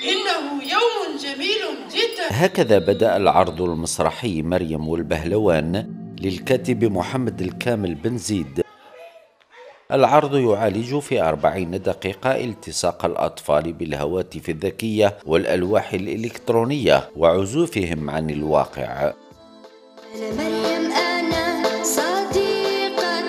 إنه يوم جميل جدا. هكذا بدأ العرض المسرحي مريم والبهلوان للكاتب محمد الكامل بن زيد. العرض يعالج في 40 دقيقة التصاق الأطفال بالهواتف الذكية والألواح الإلكترونية وعزوفهم عن الواقع. مريم أنا صديقة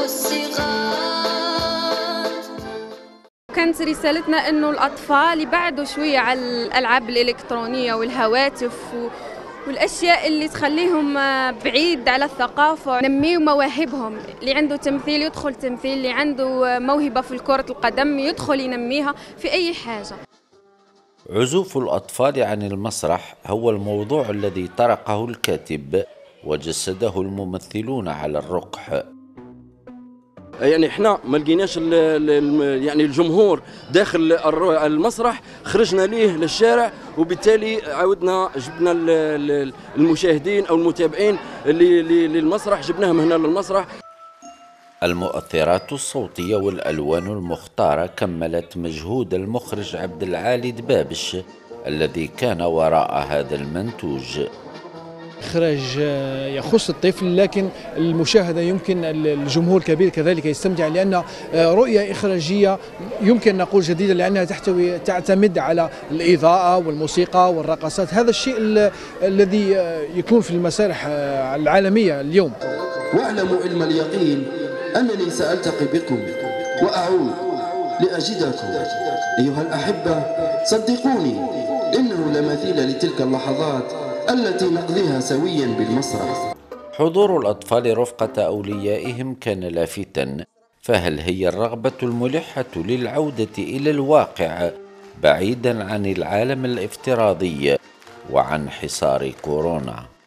الصغار. كانت رسالتنا إنه الأطفال يبعدوا شوية على الألعاب الإلكترونية والهواتف والأشياء اللي تخليهم بعيد على الثقافة. نميوا مواهبهم، اللي عنده تمثيل يدخل تمثيل، اللي عنده موهبة في كرة القدم يدخل ينميها في أي حاجة. عزوف الأطفال عن المسرح هو الموضوع الذي طرقه الكاتب وجسده الممثلون على الرقح. يعني احنا ما لقيناش يعني الجمهور داخل المسرح، خرجنا ليه للشارع، وبالتالي عاودنا جبنا المشاهدين او المتابعين للمسرح، جبناهم هنا للمسرح. المؤثرات الصوتية والألوان المختارة كملت مجهود المخرج عبد العالي دبابش الذي كان وراء هذا المنتوج. إخراج يخص الطفل، لكن المشاهدة يمكن الجمهور الكبير كذلك يستمتع، لأن رؤية إخراجية يمكن نقول جديدة، لأنها تعتمد على الإضاءة والموسيقى والرقصات. هذا الشيء الذي يكون في المسارح العالمية اليوم. واعلموا علم اليقين أنني سألتقي بكم وأعود لأجدكم أيها الأحبة. صدقوني إنه لا مثيل لتلك اللحظات التي نقضيها سويا بالمسرح. حضور الأطفال رفقة أوليائهم كان لافتا، فهل هي الرغبة الملحة للعودة إلى الواقع بعيدا عن العالم الافتراضي وعن حصار كورونا؟